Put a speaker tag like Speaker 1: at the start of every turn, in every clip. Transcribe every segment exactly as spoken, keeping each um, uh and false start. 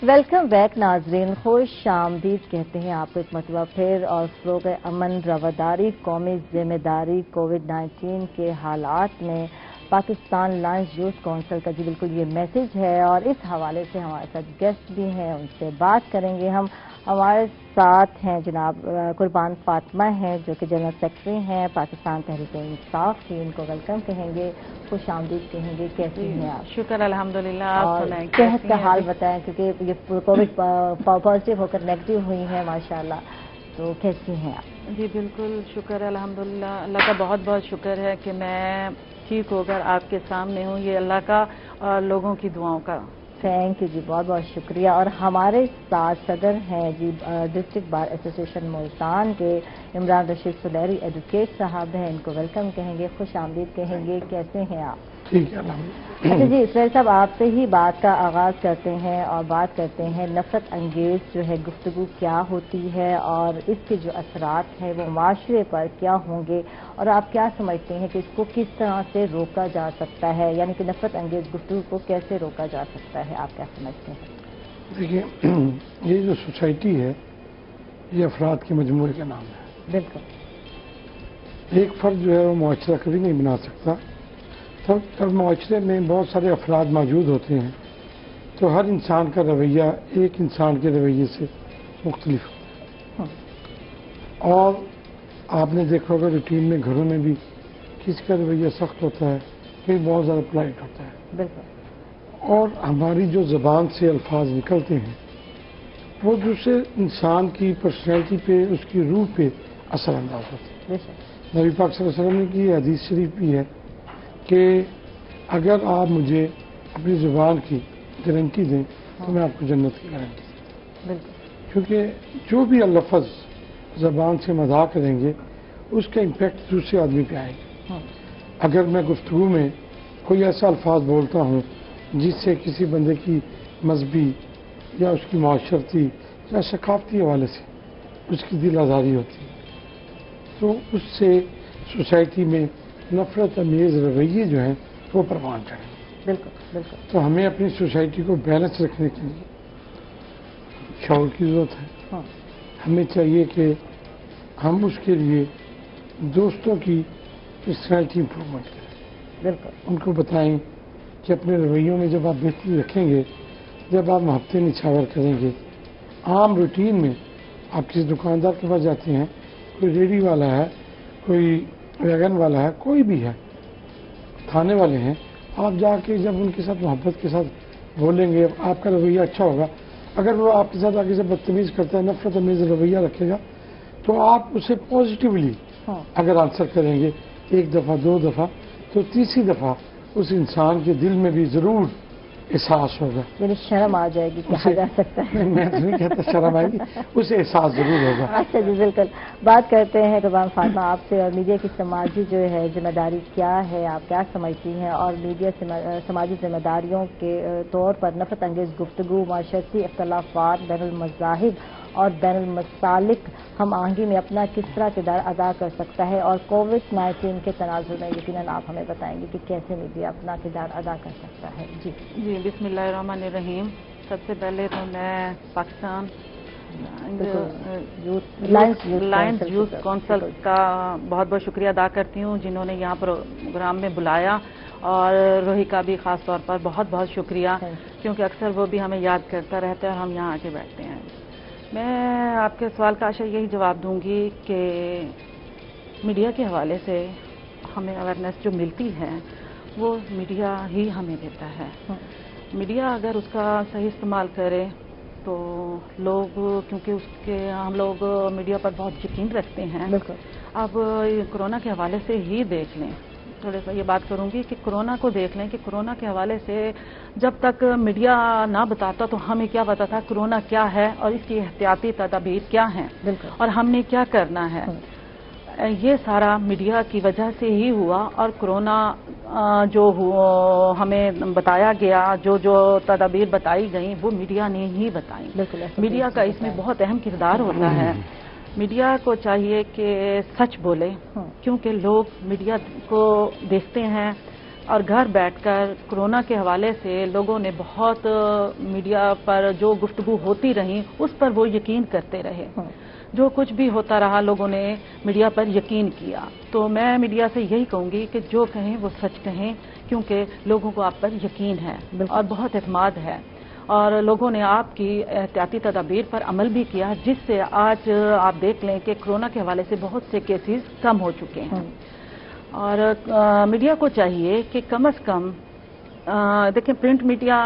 Speaker 1: Welcome back नाजरीन, खुश आमदीद कहते हैं आपको एक मरतबा फिर। और फरोग अमन, रवादारी, कौमी जिम्मेदारी, कोविड नाइन्टीन के हालात में पाकिस्तान लायंस यूथ काउंसिल का जी बिल्कुल ये मैसेज है। और इस हवाले से हमारे साथ गेस्ट भी हैं, उनसे बात करेंगे हम। हमारे साथ हैं जनाब कुर्बान फातिमा हैं जो कि जनरल सेक्रेटरी हैं पाकिस्तान तहरीक-ए-इंसाफ की। इनको वेलकम कहेंगे, खुश आमदीद कहेंगे। कैसी हैं आप?
Speaker 2: शुक्र अल्हम्दुलिल्लाह। आप सुनाएं,
Speaker 1: सेहत का हाल बताएं, क्योंकि ये कोविड पॉजिटिव होकर नेगेटिव हुई हैं माशाल्लाह, तो कैसी हैं आप?
Speaker 2: जी बिल्कुल शुक्र अल्हम्दुलिल्लाह। अल्लाह का बहुत बहुत शुक्र है कि मैं ठीक होकर आपके सामने हूँ। ये अल्लाह का और लोगों की दुआओं का।
Speaker 1: थैंक यू जी, बहुत बहुत शुक्रिया। और हमारे साथ सदर हैं जी डिस्ट्रिक्ट बार एसोसिएशन मुल्तान के इमरान रशीद सुलेरी एडवोकेट साहब हैं। इनको वेलकम कहेंगे, खुश आमदीद कहेंगे। कैसे हैं आप?
Speaker 3: ठीक है।
Speaker 1: अच्छा जी सुलेरी साहब, आपसे ही बात का आगाज करते हैं और बात करते हैं नफरत अंगेज जो है गुफ्तगू क्या होती है और इसके जो असरात हैं वो माशरे पर क्या होंगे, और आप क्या समझते हैं कि इसको किस तरह से रोका जा सकता है, यानी कि नफरत अंगेज गुफ्तगू को कैसे रोका जा सकता है, आप क्या समझते हैं?
Speaker 3: देखिए, ये जो सोसाइटी है ये अफराद के मजमूए का नाम है।
Speaker 1: बिल्कुल।
Speaker 3: एक फर्द जो है वो मुआशरा कभी नहीं बना सकता। तब तब मुआशरे में बहुत सारे अफराद मौजूद होते हैं तो हर इंसान का रवैया एक इंसान के रवैये से मुख्तलिफ होता है। और आपने देखा होगा रूटीन में घरों में भी किसी का रवैया सख्त होता है, कहीं बहुत ज़्यादा पोलाइट होता है।
Speaker 1: बिल्कुल।
Speaker 3: और हमारी जो ज़बान से अल्फाज निकलते हैं वो दूसरे इंसान की पर्सनैलिटी पे, उसकी रूह पे असर अंदाज होते हैं। नबी पाक सल्लल्लाहु अलैहि वसल्लम की हदीस शरीफ भी है कि अगर आप मुझे अपनी ज़ुबान की गारंटी दें तो मैं आपको जन्नत की गारंटी दूँ। क्योंकि जो भी लफ्ज़ ज़बान से मज़ा करेंगे उसका इम्पेक्ट दूसरे आदमी पे आएगा। अगर मैं गुफ्तगू में कोई ऐसा अल्फाज बोलता हूँ जिससे किसी बंदे की मजहबी या उसकी माशरती या सकाफती हवाले से उसकी दिल आज़ारी होती है तो उससे सोसाइटी में नफरत अमेज रवैये जो हैं वो परवान चढ़ेंगे।
Speaker 1: बिल्कुल बिल्कुल।
Speaker 3: तो हमें अपनी सोसाइटी को बैलेंस रखने के लिए शौर की ज़रूरत है।
Speaker 1: हाँ।
Speaker 3: हमें चाहिए कि हम उसके लिए दोस्तों की पर्सनैलिटी इम्प्रूवमेंट करें।
Speaker 1: बिल्कुल।
Speaker 3: उनको बताएं कि अपने रवैयों में जब आप बेहतरी रखेंगे, जब आप हफ्ते निछावर करेंगे, आम रूटीन में आप किसी दुकानदार के पास जाते हैं, कोई रेडी वाला है, कोई वैगन वाला है, कोई भी है, थाने वाले हैं, आप जाके जब उनके साथ मोहब्बत के साथ बोलेंगे आपका रवैया अच्छा होगा। अगर वो आपके साथ आगे से बदतमीज़ करता है, नफरत अमेज रवैया रखेगा तो आप उसे पॉजिटिवली
Speaker 1: हाँ।
Speaker 3: अगर आंसर करेंगे एक दफ़ा दो दफ़ा तो तीसरी दफ़ा उस इंसान के दिल में भी ज़रूर एहसास होगा,
Speaker 1: यानी शर्म आ जाएगी, कहा जा सकता है।
Speaker 3: मैं तो नहीं कहता शर्म आएगी, उसे एहसास जरूर होगा।
Speaker 1: अच्छा जी बिल्कुल। बात करते हैं कुर्बान फातिमा आपसे, और मीडिया की समाजी जो है जिम्मेदारी क्या है, आप क्या समझती हैं? और मीडिया समाजी जिम्मेदारियों के तौर पर नफरत अंगेज गुफ्तगू, माशरती इख्तलाफात, बैनुल मज़ाहिब और बैनुल मसालिक हम आहंगी में अपना किस तरह किरदार अदा कर सकता है, और कोविड नाइन्टीन के तनाजुर में यकीनन आप हमें बताएंगे कि कैसे मीडिया अपना किरदार अदा कर सकता है। जी
Speaker 2: जी बिस्मिल्लाहिर्रहमानिर्रहीम। सबसे पहले तो मैं पाकिस्तान लायंस यूथ काउंसिल का बहुत बहुत शुक्रिया अदा करती हूँ जिन्होंने यहाँ प्रोग्राम में बुलाया, और रोही का भी ख़ास तौर पर बहुत बहुत शुक्रिया, क्योंकि अक्सर वो भी हमें याद करता रहता है और हम यहाँ आके बैठते हैं। मैं आपके सवाल का आशा यही जवाब दूंगी कि मीडिया के हवाले से हमें अवेयरनेस जो मिलती है वो मीडिया ही हमें देता है। मीडिया अगर उसका सही इस्तेमाल करे तो लोग, क्योंकि उसके हम लोग मीडिया पर बहुत यकीन रखते हैं। अब कोरोना के हवाले से ही देख लें, थोड़ा सा ये बात करूंगी कि कोरोना को देख लें कि कोरोना के हवाले से जब तक मीडिया ना बताता तो हमें क्या पता था कोरोना क्या है और इसकी एहतियाती तदाबीर क्या हैं और हमने क्या करना है। ये सारा मीडिया की वजह से ही हुआ, और कोरोना जो हमें बताया गया, जो जो तदाबीर बताई गई वो मीडिया ने ही बताई। मीडिया का इसमें बहुत अहम किरदार होता है। मीडिया को चाहिए कि सच बोले, क्योंकि लोग मीडिया को देखते हैं اور گھر بیٹھ کر کورونا کے حوالے سے لوگوں نے بہت میڈیا پر جو گفتگو ہوتی رہی اس پر وہ یقین کرتے رہے. جو کچھ بھی ہوتا رہا لوگوں نے میڈیا پر یقین کیا. تو میں میڈیا سے یہی کہوں گی کہ جو کہیں وہ سچ کہیں، کیونکہ لوگوں کو آپ پر یقین ہے اور بہت اعتماد ہے، اور لوگوں نے آپ کی احتیاطی تدابیر پر عمل بھی کیا، جس سے آج آپ دیکھ لیں کہ کورونا کے حوالے سے بہت سے کیسز کم ہو چکے ہیں. اور میڈیا کو چاہیے کہ کم از کم دیکھیں، پرنٹ میڈیا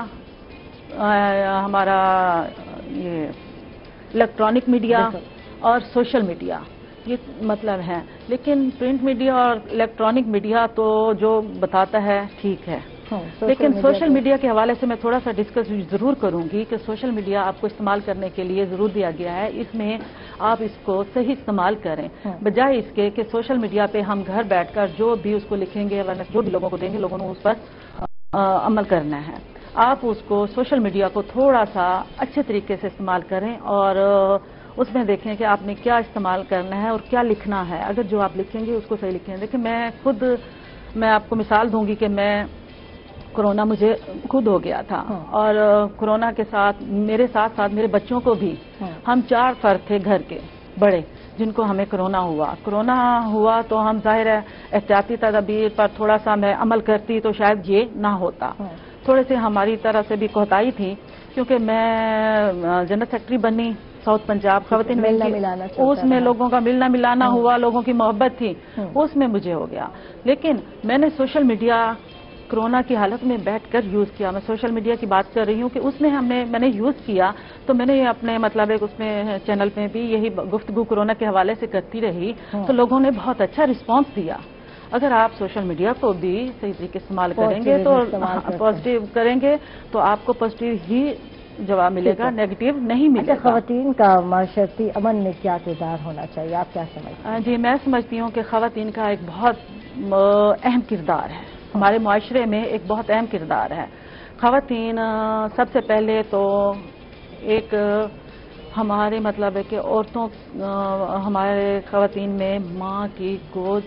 Speaker 2: ہمارا یہ الیکٹرانک میڈیا اور سوشل میڈیا یہ مطلب ہے، لیکن پرنٹ میڈیا اور الیکٹرانک میڈیا تو جو بتاتا ہے ٹھیک ہے، لیکن سوشل میڈیا کے حوالے سے میں تھوڑا سا ڈسکس ضرور کروں گی کہ سوشل میڈیا آپ کو استعمال کرنے کے لیے ضرور دیا گیا ہے. اس میں آپ اس کو صحیح استعمال کریں، بجائے اس کے کہ سوشل میڈیا پہ ہم گھر بیٹھ کر جو بھی اس کو لکھیں گے ورنہ جو بھی لوگوں کو دیں گے لوگوں نے اس پر عمل کرنا ہے. آپ اس کو سوشل میڈیا کو تھوڑا سا اچھے طریقے سے استعمال کریں اور اس میں دیکھیں کہ آپ نے کیا استعمال کرنا ہے اور کیا لکھنا ہے. اگر جو آپ لکھیں گے اس کو صحیح لکھیں. دیکھیں، میں خود میں آپ کو مثال دوں گی کہ میں کورونا مجھے خود ہو گیا تھا، اور کورونا کے ساتھ میرے ساتھ ساتھ میرے بچوں کو بھی، ہم چار فرد تھے گھر کے بڑے جن کو ہمیں کورونا ہوا. کورونا ہوا تو ہم ظاہر ہے احتیاطی تدابیر پر تھوڑا سا میں عمل کرتی تو شاید یہ نہ ہوتا. تھوڑے سے ہماری طرح سے بھی کوتاہی تھی، کیونکہ میں جنرل سیکرٹری بنی ساؤتھ پنجاب خواتین
Speaker 1: ملنا ملانا
Speaker 2: اس میں لوگوں کا ملنا ملانا ہوا، لوگوں کی محبت تھی، اس میں مجھے ہو گیا. لیکن میں نے سوشل میڈیا کورونا کی حالت میں بیٹھ کر یوز کیا. میں سوشل میڈیا کی بات کر رہی ہوں کہ اس میں ہم نے میں نے یوز کیا تو میں نے اپنے مطلب ایک اس میں چینل پہ بھی یہی گفتگو کورونا کے حوالے سے کرتی رہی، تو لوگوں نے بہت اچھا رسپانس دیا. اگر آپ سوشل میڈیا کو بھی صحیح طریقے سے استعمال کریں گے تو پازیٹیو کریں گے تو آپ کو پازیٹیو ہی جواب ملے گا، نیگیٹو نہیں ملے گا.
Speaker 1: خواتین کا معاشرتی امن میں کیا کردار ہونا چاہیے، آپ کیا سمجھتے ہیں؟
Speaker 2: جی، میں سمجھتی ہوں کہ خواتین کا ایک بہت اہم کردار ہے، ہمارے معاشرے میں ایک بہت اہم کردار ہے. خواتین سب سے پہلے تو ایک ہمارے مطلب ہے کہ عورتوں ہمارے خواتین میں ماں کی گود،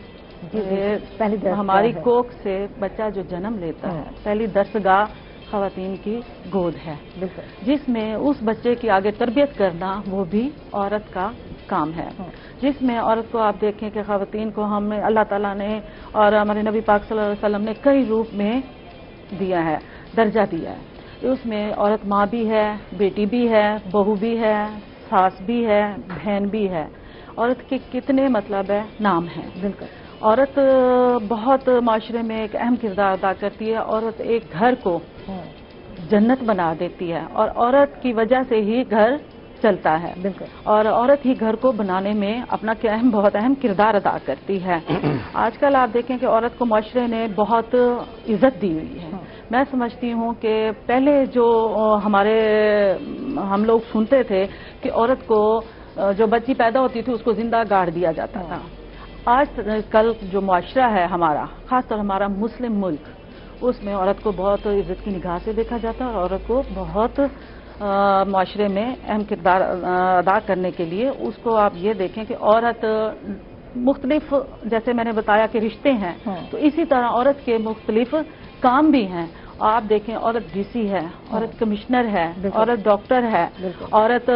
Speaker 2: ہماری کوکھ سے بچہ جو جنم لیتا ہے پہلی درسگاہ خواتین کی گود ہے، جس میں اس بچے کی آگے تربیت کرنا وہ بھی عورت کا کام ہے. جس میں عورت کو آپ دیکھیں کہ خواتین کو ہم اللہ تعالیٰ نے اور ہمارے نبی پاک صلی اللہ علیہ وسلم نے کئی روپ میں دیا ہے، درجہ دیا ہے. اس میں عورت ماں بھی ہے، بیٹی بھی ہے، بہو بھی ہے، ساس بھی ہے، بہن بھی ہے. عورت کے کتنے مطلب ہے نام ہیں.
Speaker 1: بالکل.
Speaker 2: عورت بہت معاشرے میں ایک اہم کردار ادا کرتی ہے. عورت ایک گھر کو جنت بنا دیتی ہے، اور عورت کی وجہ سے ہی گھر چلتا ہے. بالکل. اور عورت ہی گھر کو بنانے میں اپنا اہم بہت اہم کردار ادا کرتی ہے. آج کل آپ دیکھیں کہ عورت کو معاشرے نے بہت عزت دی ہوئی ہے. میں سمجھتی ہوں کہ پہلے جو ہمارے ہم لوگ سنتے تھے کہ عورت کو جو بچی پیدا ہوتی تھی اس کو زندہ گاڑ دیا جاتا تھا. آج کل جو معاشرہ ہے ہمارا، خاص طور ہمارا مسلم ملک، اس میں عورت کو بہت عزت کی نگاہ سے دیکھا جاتا ہے، اور عورت کو بہت معاشرے میں اہم کردار ادا کرنے کے لیے اس کو آپ یہ دیکھیں کہ عورت مختلف، جیسے میں نے بتایا کہ رشتے ہیں، تو اسی طرح عورت کے مختلف کام بھی ہیں. آپ دیکھیں عورت ڈی سی ہے، عورت کمشنر ہے، عورت ڈاکٹر ہے، عورت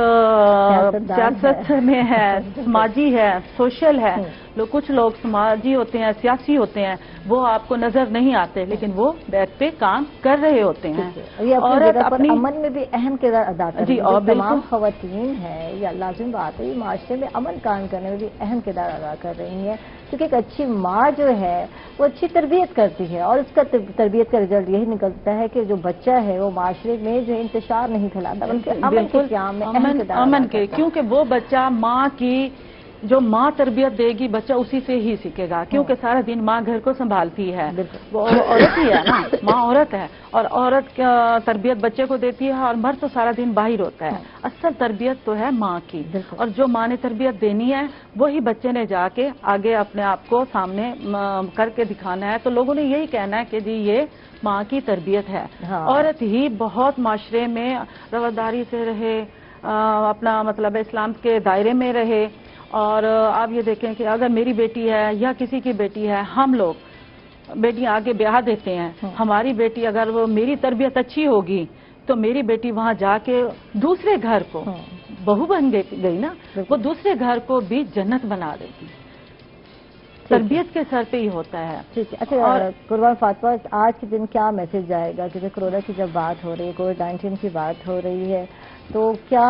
Speaker 2: سیاست میں ہے، سماجی ہے، سوشل ہے. کچھ لوگ سماجی ہوتے ہیں، سیاسی ہوتے ہیں، وہ آپ کو نظر نہیں آتے لیکن وہ بیٹھ پہ کام کر رہے ہوتے ہیں.
Speaker 1: عورت اپنی امن میں بھی اہم کردار ادا کرتی ہے. جی، اور تمام خواتین ہیں، یہ لازم بات ہے، یہ معاشرے میں امن قائم کرنے میں بھی اہم کردار ادا کر رہی ہیں. کیونکہ ایک اچھی ماں جو ہے وہ اچھی تربیت کرتی ہے، اور اس کا تربیت کا رزلٹ یہی نکلتا ہے کہ جو بچہ ہے وہ معاشرے میں جو انتشار نہیں پھیلاتا بلکہ امن کے قیام میں اہم کردار
Speaker 2: امن کے، کیونکہ وہ بچہ ماں کی جو ماں تربیت دے گی بچہ اسی سے ہی سیکھے گا، کیونکہ سارا دن ماں گھر کو سنبھالتی ہے، وہ عورت ہی ہے نا، ماں عورت ہے، اور عورت کا تربیت بچے کو دیتی ہے، اور مرد تو سارا دن باہر ہوتا ہے. اصل تربیت تو ہے ماں کی، اور جو ماں نے تربیت دینی ہے وہی بچے نے جا کے آگے اپنے آپ کو سامنے کر کے دکھانا ہے. تو لوگوں نے یہی کہنا ہے کہ جی یہ ماں کی تربیت ہے. عورت ہی بہت معاشرے میں رواداری سے رہے، اپنا مطلب اسلام کے دائرے میں رہے. اور آپ یہ دیکھیں کہ اگر میری بیٹی ہے یا کسی کی بیٹی ہے، ہم لوگ बेटियां आगे ब्याह देते हैं। हमारी बेटी अगर वो मेरी तरबियत अच्छी होगी तो मेरी बेटी वहां जाके दूसरे घर को बहू बन गई ना, वो दूसरे घर को भी जन्नत बना देगी। तरबियत के सर पे ही होता है।
Speaker 1: ठीक है। अच्छा, और कुर्बान फातिमा, आज के दिन क्या मैसेज जाएगा? क्योंकि कोरोना की जब बात हो रही है, कोविड नाइन्टीन की बात हो रही है, तो क्या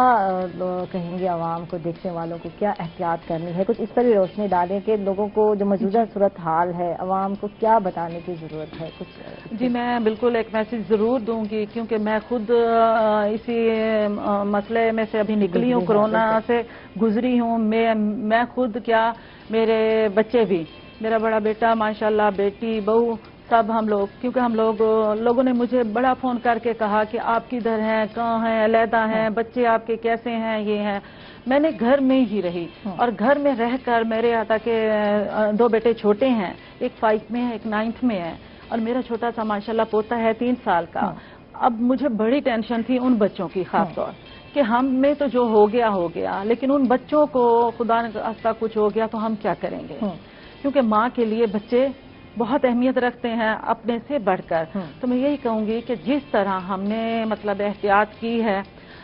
Speaker 1: कहेंगे आवाम को, देखने वालों को क्या एहतियात करनी है? कुछ इस पर भी रोशनी डालें कि लोगों को जो मौजूदा सूरत हाल है, आवाम को क्या बताने की जरूरत है? कुछ
Speaker 2: जी, मैं बिल्कुल एक मैसेज जरूर दूंगी, क्योंकि मैं खुद इसी मसले में से अभी निकली हूँ, कोरोना से गुजरी हूँ। मैं मैं खुद क्या, मेरे बच्चे भी, मेरा बड़ा बेटा माशाल्लाह, बेटी, बहू, सब हम लोग, क्योंकि हम लोग लोगों ने मुझे बड़ा फोन करके कहा कि आप किधर हैं, कहाँ हैं, अलहदा हैं, बच्चे आपके कैसे हैं, ये हैं। मैंने घर में ही रही, और घर में रहकर मेरे यहाँ तक के दो बेटे छोटे हैं, एक फाइव में है, एक नाइन्थ में है, और मेरा छोटा सा माशाल्लाह पोता है तीन साल का। अब मुझे बड़ी टेंशन थी उन बच्चों की, खास तौर कि हम में तो जो हो गया हो गया, लेकिन उन बच्चों को खुदा न खास्ता कुछ हो गया तो हम क्या करेंगे? क्योंकि माँ के लिए बच्चे बहुत अहमियत रखते हैं अपने से बढ़कर। तो मैं यही कहूंगी कि जिस तरह हमने मतलब एहतियात की है,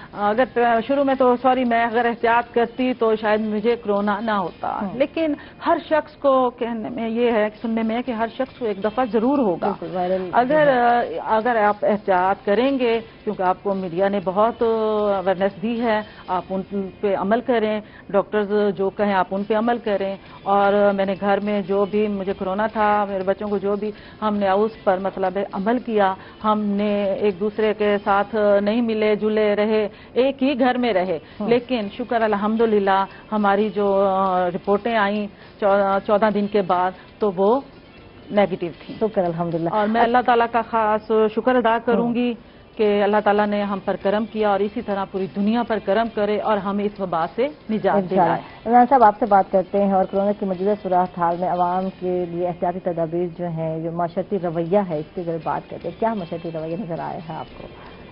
Speaker 2: अगर शुरू में तो सॉरी मैं अगर एहतियात करती तो शायद मुझे कोरोना ना होता, लेकिन हर शख्स को कहने में ये है, सुनने में है कि हर शख्स को एक दफा जरूर होगा। अगर अगर आप एहतियात करेंगे, क्योंकि आपको मीडिया ने बहुत अवेयरनेस दी है, आप उन पे अमल करें, डॉक्टर्स जो कहें आप उन पे अमल करें। और मैंने घर में जो भी मुझे कोरोना था, मेरे बच्चों को जो भी, हमने उस पर मतलब अमल किया। हमने एक दूसरे के साथ नहीं मिले जुले रहे, एक ही घर में रहे, लेकिन शुक्र अल्हम्दुलिल्लाह हमारी जो रिपोर्टें आई चौदह दिन के बाद तो वो नेगेटिव थी।
Speaker 1: शुक्र अल्हम्दुलिल्लाह।
Speaker 2: और मैं अल्लाह ताला का खास शुक्र अदा करूंगी कि अल्लाह ताला ने हम पर करम किया, और इसी तरह पूरी दुनिया पर करम करे और हमें इस वबा से निजात दिलाए।
Speaker 1: इमरान साहब, आपसे बात करते हैं, और कोरोना की मौजूदा सूरत हाल में आवाम के लिए एहतियाती तदाबीर जो है, जो माशरती रवैया है, इसकी अगर बात करते हैं, क्या माशरती रवैया नजर आया है आपको?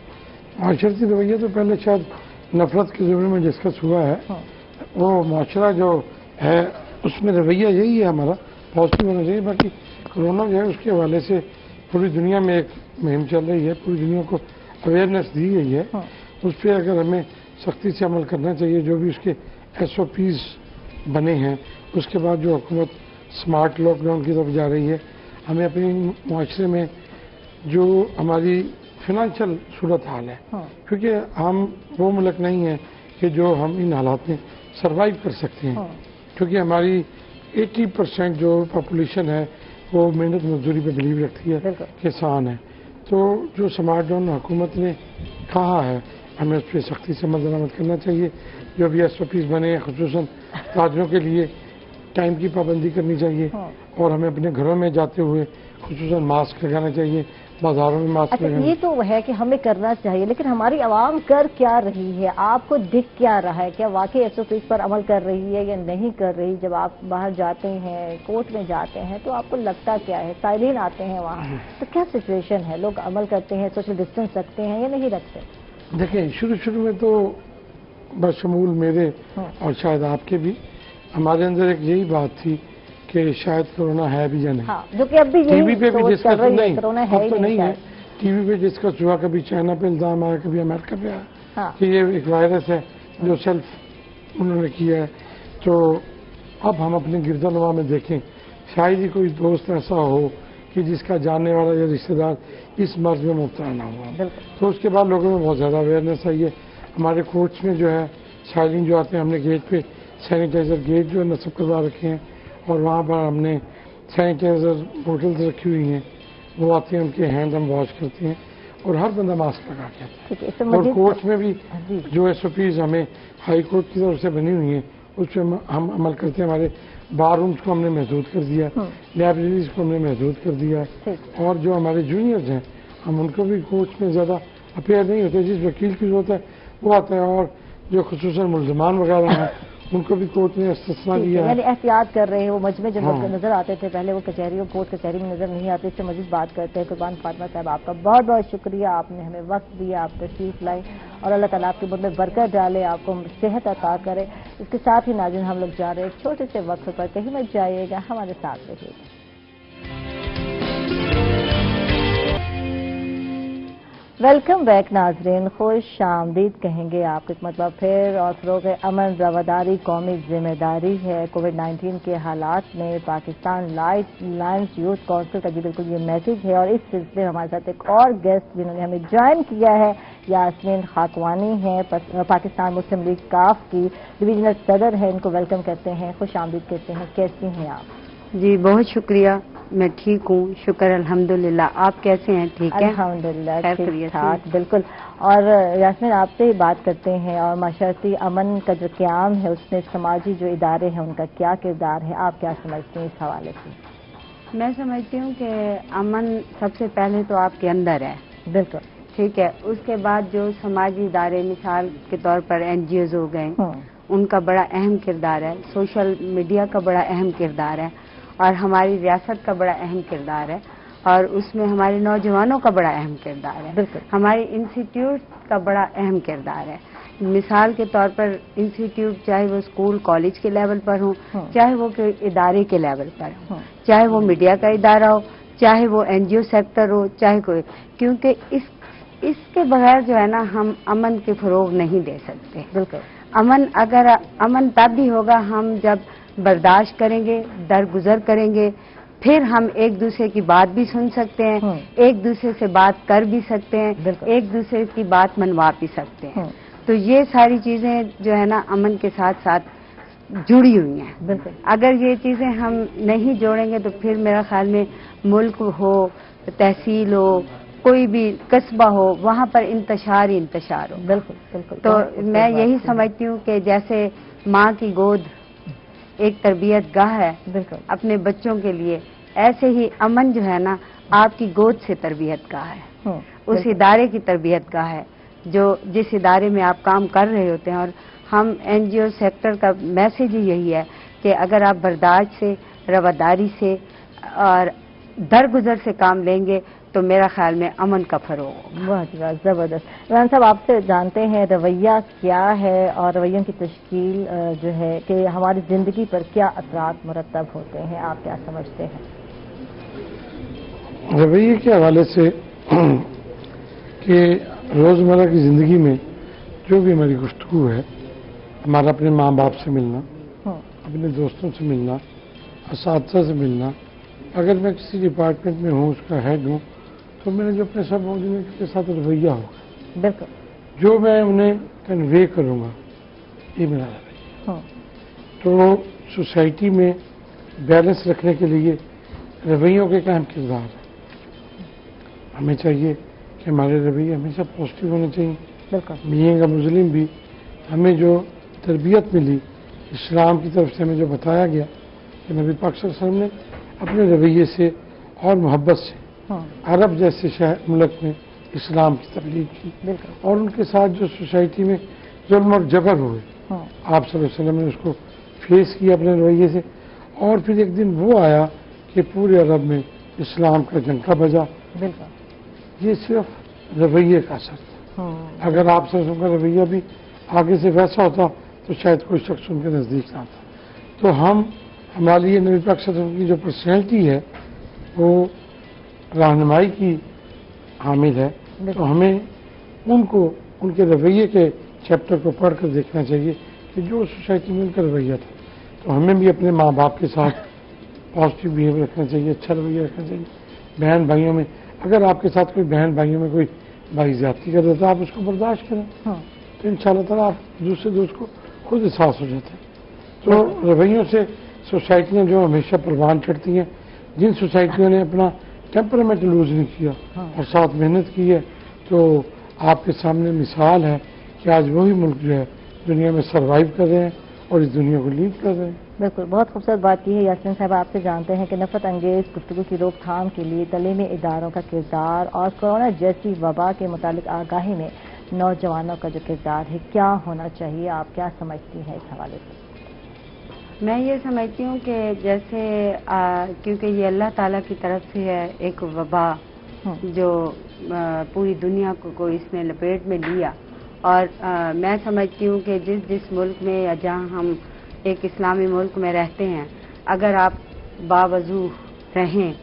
Speaker 3: माशरती रवैया तो पहले शायद नफरत के ज़माने में डिस्कस हुआ है। वो माशरा जो है उसमें रवैया यही है हमारा, पॉजिटिव होना चाहिए। बाकी कोरोना जो है उसके हवाले से पूरी दुनिया में एक मुहिम चल रही है, पूरी दुनिया को अवेयरनेस दी गई है। उस पर अगर हमें सख्ती से अमल करना चाहिए, जो भी उसके एस ओ पीज बने हैं। उसके बाद जो हुकूमत स्मार्ट लॉकडाउन की तरफ जा रही है, हमें अपने मुआशरे में जो हमारी फिनेंशियल सूरत हाल है, क्योंकि हम वो मुल्क नहीं है कि जो हम इन हालात में सरवाइव कर सकते हैं, क्योंकि हमारी अस्सी परसेंट जो पॉपुलेशन है वो मेहनत मजदूरी पे बिलीव रखती है, किसान है। तो जो स्मार्ट लॉकडाउन हुकूमत ने कहा है, हमें उस पर सख्ती से अमल दरामद करना चाहिए। जो भी एस ओ पीज बने हैं, खुसूसन ताजरों के लिए टाइम की पाबंदी करनी चाहिए, और हमें अपने घरों में जाते हुए खुसूसन मास्क लगाना चाहिए, बाजारों में मास्क
Speaker 1: अच्छा, ये तो है कि हमें करना चाहिए, लेकिन हमारी आवाम कर क्या रही है? आपको दिख क्या रहा है? क्या वाकई एस ओ पी पर अमल कर रही है या नहीं कर रही? जब आप बाहर जाते हैं, कोर्ट में जाते हैं, तो आपको लगता क्या है? साइलिन आते हैं वहाँ, तो क्या सिचुएशन है? लोग अमल करते हैं, सोशल डिस्टेंस रखते हैं या नहीं रखते?
Speaker 3: देखिए, शुरू शुरू में तो बशमूल मेरे और शायद आपके भी, हमारे अंदर एक यही बात थी कि शायद कोरोना है भी या नहीं।
Speaker 1: हाँ, जो कि अब भी
Speaker 3: टीवी पे भी डिस्कस नहीं,
Speaker 1: कोरोना है
Speaker 3: अब तो नहीं है। टीवी पे डिस्कस हुआ, कभी चाइना पे इल्जाम आया, कभी अमेरिका पे आया हाँ। कि ये एक वायरस है जो सेल्फ उन्होंने किया है। तो अब हम अपने गिरदानुमा में देखें, शायद ही कोई दोस्त ऐसा हो कि जिसका जानने वाला या रिश्तेदार इस मर्ज में मुब्तला ना हुआ। तो उसके बाद लोगों में बहुत ज़्यादा अवेयरनेस आई है। हमारे कोर्ट्स में जो है साइलिन जो आते हैं, हमने गेट पे सैनिटाइजर गेट जो है नस्ब करवा रखे हैं, और वहाँ पर हमने सैनिटाइजर बोतल्स रखी हुई हैं। वो आते हैं, उनके हैंड हम वॉश करते हैं, और हर बंदा मास्क लगा के आता है। और कोर्ट में भी जो एस ओ पीज हमें हाई कोर्ट की तरफ से बनी हुई हैं, उस पर हम अमल करते हैं। हमारे बार रूम्स को हमने महदूद कर दिया, लाइब्रेरीज को हमने महदूद कर दिया, और जो हमारे जूनियर्स हैं हम उनको भी कोर्ट्स में ज़्यादा अपेयर नहीं होते। जिस वकील की जरूरत है वो आता है, और जो खुसूसन मुल्ज़मान वगैरह हैं उनको भी कोर्ट ने इस्तिस्ना दिया है।
Speaker 1: यानी एहतियात कर रहे हैं। वो मजमे जब हाँ। नजर आते थे पहले, वो कचहरियों कोर्ट कचहरी में नजर नहीं आते। इससे मजीद बात करते हैं। कुर्बान फातिमा साहब, आपका बहुत बहुत शुक्रिया, आपने हमें वक्त दिया, आप तशरीफ लाई, और अल्लाह ताला आपके मुल्क में बरकत डाले, आपको सेहत अता करे। इसके साथ ही नाज़रीन, हम लोग जा रहे हैं छोटे से वक्त पर, कहीं मत जाइएगा, हमारे साथ रहिएगा। ویلکم بیک ناظرین، خوش آمدید کہیں گے آپ کو ایک مرتبہ پھر، اور فروغ امن رواداری قومی ذمہ داری ہے۔ کووڈ نائنٹین کے حالات میں پاکستان لائنز یوتھ کونسل کا جی بالکل یہ میسج ہے، اور اس سلسلے میں ہمارے ساتھ ایک اور گیسٹ جنہوں نے ہمیں جوائن کیا ہے، یاسمین خاکوانی ہیں، پاکستان مسلم لیگ کاف کی ڈویژنل صدر ہیں۔ ان کو ویلکم کرتے ہیں، خوش آمدید کہتے ہیں۔ کیسی ہیں آپ؟
Speaker 4: جی بہت شکریہ، میں ٹھیک ہوں، شکر الحمدللہ۔ آپ کیسے ہیں؟ ٹھیک ہے
Speaker 1: الحمدللہ ٹھیک ٹھاک، بالکل۔ اور یاسمین آپ سے ہی بات کرتے ہیں، اور معاشرتی امن کا جو قیام ہے اس میں سماجی جو ادارے ہیں ان کا کیا کردار ہے، آپ کیا سمجھتے ہیں اس حوالے سے؟
Speaker 4: میں سمجھتی ہوں کہ امن سب سے پہلے تو آپ کے اندر ہے،
Speaker 1: بالکل
Speaker 4: ٹھیک ہے۔ اس کے بعد جو سماجی ادارے مثال کے طور پر این جی اوز ہو گئے، ان کا بڑا اہم کردار ہے، سوشل میڈیا کا بڑا اہم کردار ہے، اور ہماری ریاست کا بڑا اہم کردار ہے، اور اس میں ہمارے نوجوانوں کا بڑا اہم کردار ہے، بالکل ہمارے انسٹیٹیوٹ کا بڑا اہم کردار ہے۔ مثال کے طور پر انسٹیٹیوٹ چاہے وہ اسکول کالج کے لیول پر ہوں، چاہے وہ ادارے کے لیول پر ہوں، چاہے وہ میڈیا کا ادارہ ہو، چاہے وہ این جی او سیکٹر ہو، چاہے کوئی، کیونکہ اس اس کے بغیر جو ہے نا ہم امن کے فروغ نہیں دے سکتے۔
Speaker 1: بالکل
Speaker 4: امن اگر امن تب بھی ہوگا ہم جب برداشت کریں گے، درگزر کریں گے، پھر ہم ایک دوسرے کی بات بھی سن سکتے ہیں، ایک دوسرے سے بات کر بھی سکتے ہیں، ایک دوسرے کی بات منوا بھی سکتے ہیں۔ تو یہ ساری چیزیں جو ہے نا امن کے ساتھ ساتھ جڑی ہوئی ہیں۔
Speaker 1: بالکل
Speaker 4: اگر یہ چیزیں ہم نہیں جوڑیں گے تو پھر میرا خیال میں ملک ہو، تحصیل ہو، کوئی بھی قصبہ ہو، وہاں پر انتشار ہی انتشار ہو۔
Speaker 1: بالکل بالکل
Speaker 4: تو میں یہی سمجھتی ہوں کہ جیسے ماں کی گود ایک تربیت گاہ ہے
Speaker 1: بالکل
Speaker 4: اپنے بچوں کے لیے، ایسے ہی امن جو ہے نا آپ کی گود سے تربیت گاہ ہے، اس ادارے کی تربیت گاہ ہے جو جس ادارے میں آپ کام کر رہے ہوتے ہیں۔ اور ہم این جی او سیکٹر کا میسج ہی یہی ہے کہ اگر آپ برداشت سے، رواداری سے اور درگزر سے کام لیں گے تو میرا خیال میں امن کا فروغ ہوگا۔
Speaker 1: بہت بہت زبردست۔ عمران صاحب آپ سے جانتے ہیں رویہ کیا ہے، اور رویوں کی تشکیل جو ہے کہ ہماری زندگی پر کیا اثرات مرتب ہوتے ہیں، آپ کیا سمجھتے ہیں؟
Speaker 3: رویے کے حوالے سے کہ روزمرہ کی زندگی میں جو بھی ہماری گفتگو ہے، ہمارا اپنے ماں باپ سے ملنا، اپنے دوستوں سے ملنا، اساتذہ سے ملنا، اگر میں کسی ڈپارٹمنٹ میں ہوں، اس کا ہیڈ ہوں، تو میں نے جو اپنے سب کے ساتھ رویہ ہوگا،
Speaker 1: بالکل
Speaker 3: جو میں انہیں کنوے کروں گا، یہ میرا رویہ۔ تو سوسائٹی میں بیلنس رکھنے کے لیے رویوں کے اہم کردار ہے۔ ہمیں چاہیے کہ ہمارے رویے ہمیشہ پازیٹیو ہونے چاہیے۔
Speaker 1: بالکل
Speaker 3: میاں کا مسلم بھی ہمیں جو تربیت ملی اسلام کی طرف سے، ہمیں جو بتایا گیا کہ نبی پاک صلی اللہ علیہ وسلم نے اپنے رویے سے اور محبت سے عرب جیسے شہر ملک میں اسلام کی تبلیغ کی، اور ان کے ساتھ جو سوسائٹی میں ظلم اور جبر ہوئے، آپ صلی اللہ علیہ وسلم نے اس کو فیس کیا اپنے رویے سے، اور پھر ایک دن وہ آیا کہ پورے عرب میں اسلام کا ڈنکا بجا۔ یہ صرف رویے کا اثر تھا۔ اگر آپ صلی اللہ علیہ وسلم کا رویہ بھی آگے سے ویسا ہوتا تو شاید کوئی شخص ان کے نزدیک نہ آتا۔ تو ہم ہمارے لیے نبی پاک صلی اللہ علیہ وسلم کی جو پرسنالٹی ہے وہ رہنمائی کی حامل ہے، تو ہمیں ان کو ان کے رویے کے چیپٹر کو پڑھ کر دیکھنا چاہیے کہ جو سوسائٹی میں ان کا رویہ تھا، تو ہمیں بھی اپنے ماں باپ کے ساتھ پازیٹیو بہیو رکھنا چاہیے، اچھا رویہ رکھنا چاہیے۔ بہن بھائیوں میں اگر آپ کے ساتھ کوئی بہن بھائیوں میں کوئی بھائی زیادتی کر دیتا ہے، آپ اس کو برداشت کریں، تو ان شاء اللہ تعالیٰ آپ دوسرے دوست کو خود احساس ہو جاتا ہے۔ تو رویوں سے سوسائٹیاں جو ہمیشہ پروان چڑھتی ہیں، جن سوسائٹیوں نے اپنا ٹیمپرامنٹ لوز نہیں کیا اور ساتھ محنت کی ہے، تو آپ کے سامنے مثال ہے کہ آج وہی ملک جو ہے دنیا میں سروائیو کر رہے ہیں اور اس دنیا کو لیڈ کر رہے ہیں۔
Speaker 1: بالکل، بہت خوبصورت بات کی ہے یاسمین صاحب۔ آپ سے جانتے ہیں کہ نفرت انگیز گفتگو کی روک تھام کے لیے تعلیمی اداروں کا کردار اور کورونا جیسی وبا کے متعلق آگاہی میں نوجوانوں کا جو کردار ہے کیا ہونا چاہیے، آپ کیا سمجھتی ہیں اس حوالے سے؟
Speaker 4: میں یہ سمجھتی ہوں کہ جیسے آ, کیونکہ یہ اللہ تعالیٰ کی طرف سے ہے ایک وبا جو آ, پوری دنیا کو, کو اس نے لپیٹ میں لیا، اور آ, میں سمجھتی ہوں کہ جس جس ملک میں یا جہاں ہم ایک اسلامی ملک میں رہتے ہیں، اگر آپ باوضو رہیں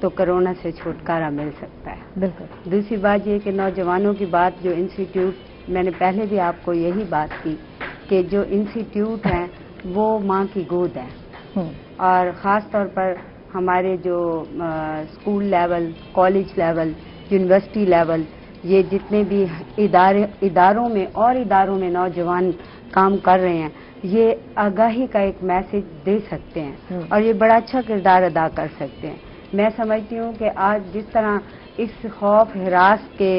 Speaker 4: تو کرونا سے چھٹکارا مل سکتا ہے۔
Speaker 1: بالکل۔
Speaker 4: دوسری بات یہ کہ نوجوانوں کی بات جو انسٹیٹیوٹ، میں نے پہلے بھی آپ کو یہی بات کی کہ جو انسٹیٹیوٹ ہیں وہ ماں کی گود ہیں، اور خاص طور پر ہمارے جو school level, college level, university level, یہ جتنے بھی ادارے اداروں میں اور اداروں میں نوجوان کام کر رہے ہیں، یہ آگاہی کا ایک میسج دے سکتے ہیں اور یہ بڑا اچھا کردار ادا کر سکتے ہیں۔ میں سمجھتی ہوں کہ آج جس طرح اس خوف ہراس کے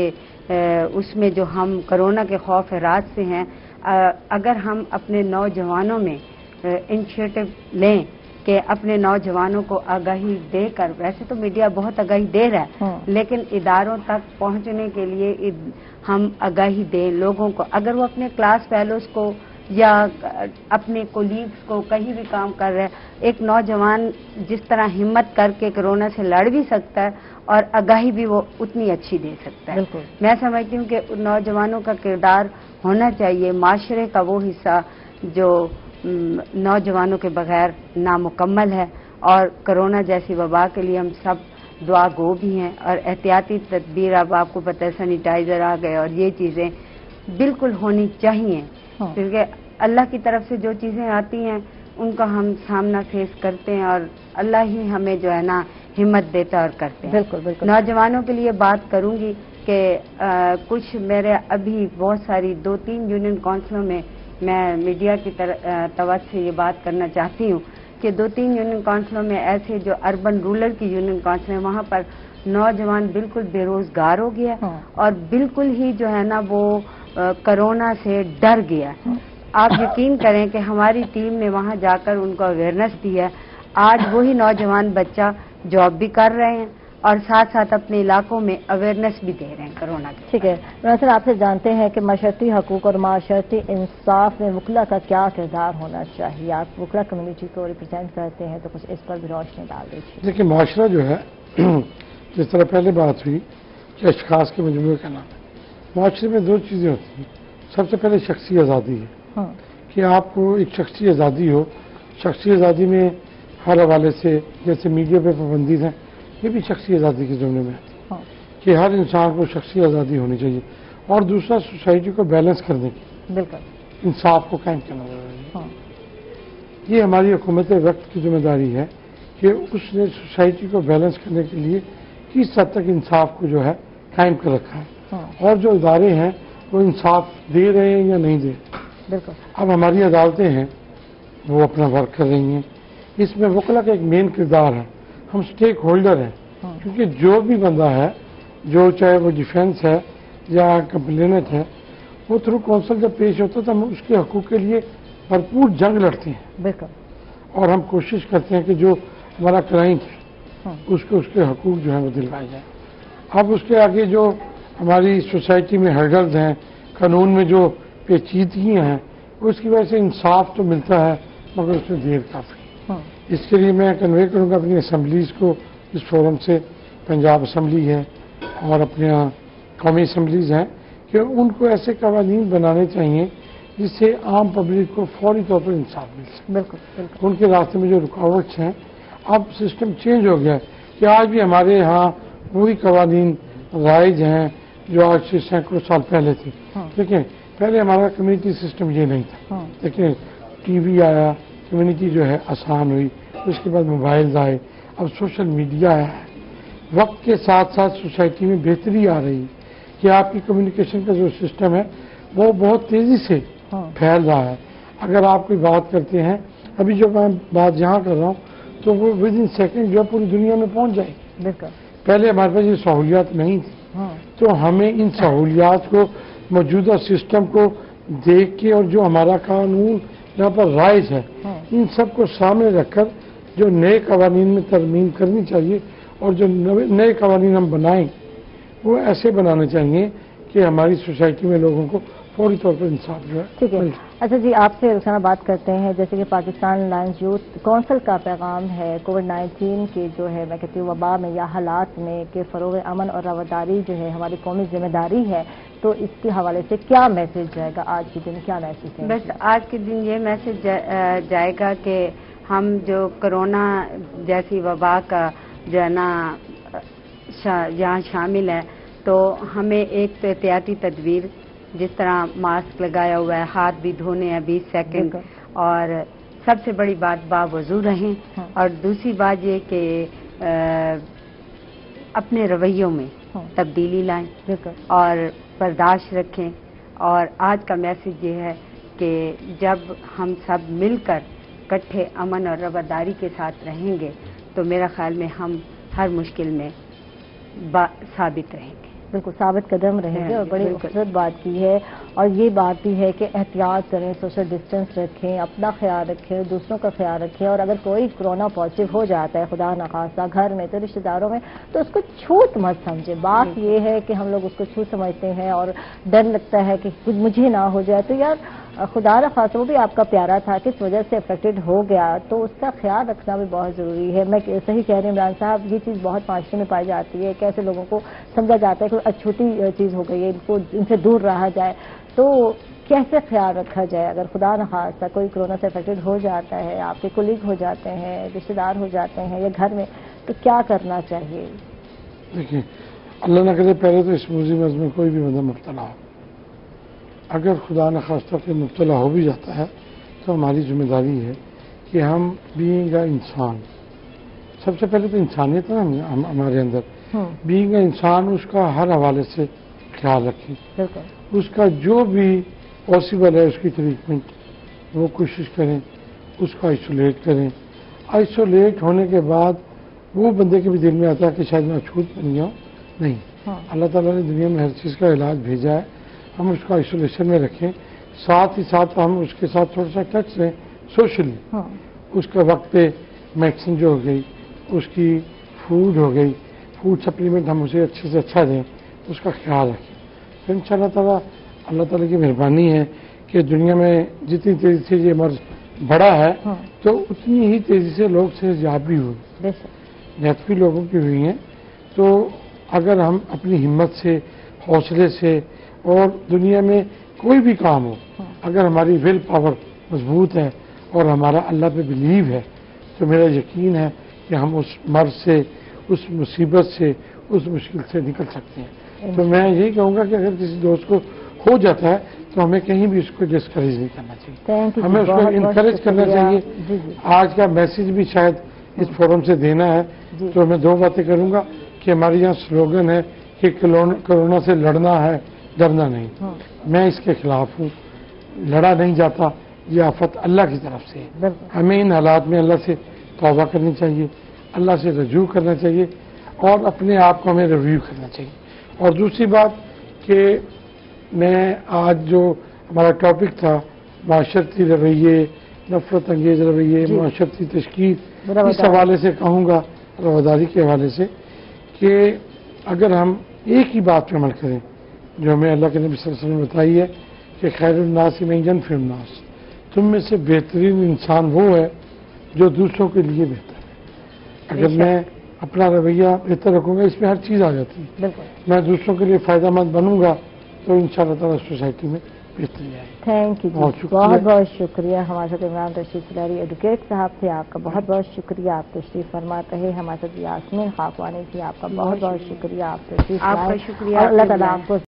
Speaker 4: اس میں جو ہم کرونا کے خوف ہراس سے ہیں، اگر ہم اپنے نوجوانوں میں انیشیٹو لیں کہ اپنے نوجوانوں کو آگاہی دے کر، ویسے تو میڈیا بہت آگاہی دے رہا ہے لیکن اداروں تک پہنچنے کے لیے ہم آگاہی دیں لوگوں کو، اگر وہ اپنے کلاس فیلوز کو یا اپنے کولیگز کو کہیں بھی کام کر رہے ہیں، ایک نوجوان جس طرح ہمت کر کے کرونا سے لڑ بھی سکتا ہے اور آگاہی بھی وہ اتنی اچھی دے سکتا ہے۔ میں سمجھتی ہوں کہ نوجوانوں کا کردار ہونا چاہیے معاشرے کا وہ حصہ جو نوجوانوں کے بغیر نامکمل ہے، اور کرونا جیسی وبا کے لیے ہم سب دعا گو بھی ہیں، اور احتیاطی تدبیر اب آپ کو پتہ ہے سینیٹائزر آ گئے اور یہ چیزیں بالکل ہونی چاہیے، کیونکہ اللہ کی طرف سے جو چیزیں آتی ہیں ان کا ہم سامنا فیس کرتے ہیں اور اللہ ہی ہمیں جو ہے نا ہمت دیتا اور کرتے ہیں۔
Speaker 1: بالکل بالکل۔
Speaker 4: نوجوانوں کے لیے بات کروں گی کہ کچھ میرے ابھی بہت ساری دو تین یونین کونسلوں میں میں میڈیا کی توجہ سے یہ بات کرنا چاہتی ہوں کہ دو تین یونین کونسلوں میں ایسے جو اربن رورل کی یونین کونسل ہیں وہاں پر نوجوان بالکل بے روزگار ہو گیا اور بالکل ہی جو ہے نا وہ کرونا سے ڈر گیا۔ آپ یقین کریں کہ ہماری ٹیم نے وہاں جا کر ان کو اویئرنیس دی ہے، آج وہی نوجوان بچہ جاب بھی کر رہے ہیں اور ساتھ ساتھ اپنے علاقوں میں اویئرنیس بھی دے رہے ہیں کرونا کی۔
Speaker 1: ٹھیک ہے سر، آپ سے جانتے ہیں کہ معاشرتی حقوق اور معاشرتی انصاف میں وکلا کا کیا کردار ہونا چاہیے؟ آپ وکلا کمیونٹی کو ریپرزینٹ کرتے ہیں تو کچھ اس پر بھی روشنی ڈال دیجیے۔
Speaker 3: دیکھیے معاشرہ جو ہے جس طرح پہلے بات ہوئی کہ اشخاص کے مجموعے کا نام ہے، معاشرے میں دو چیزیں ہوتی ہیں۔ سب سے پہلے شخصی آزادی ہے کہ آپ کو ایک شخصی آزادی ہو، شخصی آزادی میں ہر حوالے سے جیسے میڈیا پہ پابندی ہے، یہ بھی شخصی آزادی کے ضمن میں ہے کہ ہر انسان کو شخصی آزادی ہونی چاہیے، اور دوسرا سوسائٹی کو بیلنس کرنے کی، بالکل انصاف کو قائم کرنا ضروری ہے۔ یہ ہماری حکومت وقت کی ذمہ داری ہے کہ اس نے سوسائٹی کو بیلنس کرنے کے لیے کس حد تک انصاف کو جو ہے قائم کر رکھا ہے، اور جو ادارے ہیں وہ انصاف دے رہے ہیں یا نہیں دے رہے۔ بالکل اب ہماری عدالتیں ہیں وہ اپنا ورک کر رہی ہیں، اس میں وکلا کا ایک مین کردار ہے، ہم سٹیک ہولڈر ہیں، کیونکہ جو بھی بندہ ہے جو چاہے وہ ڈیفینس ہے یا کمپلینٹ ہے، وہ تھرو کونسل جب پیش ہوتا ہے تو ہم اس کے حقوق کے لیے بھرپور جنگ لڑتے ہیں، بالکل، اور ہم کوشش کرتے ہیں کہ جو ہمارا کلائنٹ ہے اس کو اس کے حقوق جو ہیں وہ دلوائے جائیں۔ اب اس کے آگے جو ہماری سوسائٹی میں ہرڈلز ہیں، قانون میں جو پیچیدگیاں ہیں، اس کی وجہ سے انصاف تو ملتا ہے مگر اس میں دیر کافی۔ اس کے لیے میں کنوے کروں گا اپنی اسمبلیز کو اس فورم سے، پنجاب اسمبلی ہے اور اپنے یہاں قومی اسمبلیز ہیں، کہ ان کو ایسے قوانین بنانے چاہیے جس سے عام پبلک کو فوری طور پر انصاف مل سکے۔ بالکل بالکل۔ ان کے راستے میں جو رکاوٹس ہیں، اب سسٹم چینج ہو گیا ہے کہ آج بھی ہمارے یہاں وہی قوانین رائج ہیں جو آج سے سینکڑوں سال پہلے تھے، لیکن پہلے ہمارا کمیونٹی سسٹم یہ نہیں تھا، لیکن ٹی وی آیا، کمیونٹی جو ہے آسان ہوئی، اس کے بعد موبائلز آئے، اب سوشل میڈیا آیا ہے، وقت کے ساتھ ساتھ سوسائٹی میں بہتری آ رہی ہے کہ آپ کی کمیونیکیشن کا جو سسٹم ہے وہ بہت تیزی سے پھیل رہا ہے۔ اگر آپ کوئی بات کرتے ہیں، ابھی جو میں بات یہاں کر رہا ہوں تو وہ ود ان سیکنڈ جو پوری دنیا میں پہنچ جائے گی۔ پہلے ہمارے پاس یہ سہولیات نہیں تھی، تو ہمیں ان سہولیات کو، موجودہ سسٹم کو دیکھ کے اور جو ہمارا قانون یہاں پر رائج ہے، ان سب کو سامنے رکھ کر جو نئے قوانین میں ترمیم کرنی چاہیے، اور جو نئے قوانین ہم بنائیں وہ ایسے بنانے چاہیے کہ ہماری سوسائٹی میں لوگوں کو فوری طور پر انصاف جو ہے۔
Speaker 1: ٹھیک ہے، اچھا جی، آپ سے روزانہ بات کرتے ہیں جیسے کہ پاکستان لائنز یوتھ کونسل کا پیغام ہے کووڈ نائنٹین کے جو ہے میں کہتی ہوں وبا میں یا حالات میں کہ فروغ امن اور رواداری جو ہے ہماری قومی ذمہ داری ہے، تو اس کے حوالے سے کیا میسج جائے گا آج کے دن؟ کیا میسج ہے؟
Speaker 4: بس آج کے دن یہ میسج جائے گا کہ ہم جو کرونا جیسی وبا کا جو ہے نا جہاں شامل ہے تو ہمیں ایک تو احتیاطی تدبیر جس طرح ماسک لگایا ہوا ہے، ہاتھ بھی دھونے ہیں بیس سیکنڈ، اور سب سے بڑی بات باوضو رہیں، اور دوسری بات یہ کہ اپنے رویوں میں تبدیلی لائیں اور برداشت رکھیں. اور آج کا میسج یہ ہے کہ جب ہم سب مل کر اکٹھے امن اور رواداری کے ساتھ رہیں گے تو میرا خیال میں ہم ہر مشکل میں ثابت رہیں گے.
Speaker 1: بالکل ثابت قدم رہیں گے، اور بڑی خوبصورت بات کی ہے. اور یہ بات بھی ہے کہ احتیاط کریں، سوشل ڈسٹینس رکھیں، اپنا خیال رکھیں، دوسروں کا خیال رکھیں. اور اگر کوئی کورونا پازیٹیو ہو جاتا ہے خدا نخواستہ گھر میں تو رشتہ داروں میں، تو اس کو چھوٹ مت سمجھے. بات یہ ہے کہ ہم لوگ اس کو چھوٹ سمجھتے ہیں اور ڈر لگتا ہے کہ کچھ مجھے نہ ہو جائے. تو یار خدا نخواستہ وہ بھی آپ کا پیارا تھا، کس وجہ سے افیکٹڈ ہو گیا، تو اس کا خیال رکھنا بھی بہت ضروری ہے. میں صحیح کہہ رہی ہوں عمران صاحب، یہ چیز بہت معاشرے میں پائی جاتی ہے، کیسے لوگوں کو سمجھا جاتا ہے کہ چھوٹی چیز ہو گئی ہے، ان کو ان سے دور رہا جائے. تو کیسے خیال رکھا جائے اگر خدا نخواستہ کوئی کورونا سے افیکٹڈ ہو جاتا ہے، آپ کے کولیگ ہو جاتے ہیں، رشتہ دار ہو جاتے ہیں یا گھر میں، تو کیا کرنا چاہیے؟
Speaker 3: دیکھیے، اللہ نہ کرے پہلے تو اس مصیبت میں کوئی بھی بندہ مبتلا ہو. اگر خدا نخواستہ کوئی مبتلا ہو بھی جاتا ہے تو ہماری ذمہ داری ہے کہ ہم بینگ اے انسان، سب سے پہلے تو انسانیت ہے نا ہمارے اندر، بینگ اے انسان اس کا ہر حوالے سے خیال رکھیں. اس کا جو بھی پاسبل ہے اس کی ٹریٹمنٹ وہ کوشش کریں، اس کو آئسولیٹ کریں. آئسولیٹ ہونے کے بعد وہ بندے کے بھی دل میں آتا ہے کہ شاید میں چھوٹ بن گیا ہوں. نہیں، اللہ تعالیٰ نے دنیا میں ہر چیز کا علاج بھیجا ہے. ہم اس کو آئسولیشن میں رکھیں، ساتھ ہی ساتھ ہم اس کے ساتھ تھوڑا سا ٹچ رہیں سوشلی. اس کا وقت پہ میڈیسن جو ہو گئی، اس کی فوڈ ہو گئی، فوڈ سپلیمنٹ ہم اسے اچھے سے اچھا دیں، اس کا خیال رکھیں. تو ان شاء اللہ تعالیٰ اللہ تعالیٰ کی مہربانی ہے کہ دنیا میں جتنی تیزی سے یہ مرض بڑا ہے تو اتنی ہی تیزی سے لوگ صحت یاب بھی ہوئی، ڈیتھ بھی لوگوں کی ہوئی ہیں. تو اگر ہم اپنی ہمت سے، حوصلے سے، اور دنیا میں کوئی بھی کام ہو، اگر ہماری ول پاور مضبوط ہے اور ہمارا اللہ پہ بلیو ہے تو میرا یقین ہے کہ ہم اس مرض سے، اس مصیبت سے، اس مشکل سے نکل سکتے ہیں. تو میں یہی کہوں گا کہ اگر کسی دوست کو ہو جاتا ہے تو ہمیں کہیں بھی اس کو ڈسکریج نہیں کرنا چاہیے، ہمیں اس کو انکریج کرنا چاہیے. آج کا میسج بھی شاید اس فورم سے دینا ہے تو میں دو باتیں کروں گا کہ ہمارے یہاں سلوگن ہے کہ کورونا سے لڑنا ہے، ڈرنا نہیں. میں اس کے خلاف ہوں، لڑا نہیں جاتا، یہ آفت اللہ کی طرف سے ہے. ہمیں ان حالات میں اللہ سے توبہ کرنی چاہیے، اللہ سے رجوع کرنا چاہیے، اور اپنے آپ کو ہمیں ریویو کرنا چاہیے. اور دوسری بات کہ میں آج جو ہمارا ٹاپک تھا معاشرتی رویے، نفرت انگیز رویے، معاشرتی تشکیل، اس حوالے سے کہوں گا، رواداری کے حوالے سے، کہ اگر ہم ایک ہی بات پہ عمل کریں جو ہمیں اللہ کے نبی صلی اللہ علیہ وسلم نے بتائی ہے کہ خیر الناس من ینفع الناس، تم میں سے بہترین انسان وہ ہے جو دوسروں کے لیے بہتر ہے. اگر میں اپنا رویہ بہتر رکھوں گا، اس میں ہر چیز آ جاتی ہے. میں دوسروں کے لیے فائدہ مند بنوں گا تو ان شاء اللہ تعالیٰ سوسائٹی میں بہتری آئے.
Speaker 1: تھینک یو، بہت بہت شکریہ. ہمارے ساتھ عمران رشید سلہری ایڈوکیٹ صاحب تھے، آپ کا بہت بہت شکریہ. آپ تشریف فرما رہے. ہمارے ساتھ یاسمین خاقوانی تھی، آپ کا بہت بہت شکریہ. آپ تشریف لائے. اللہ تعالیٰ آپ کو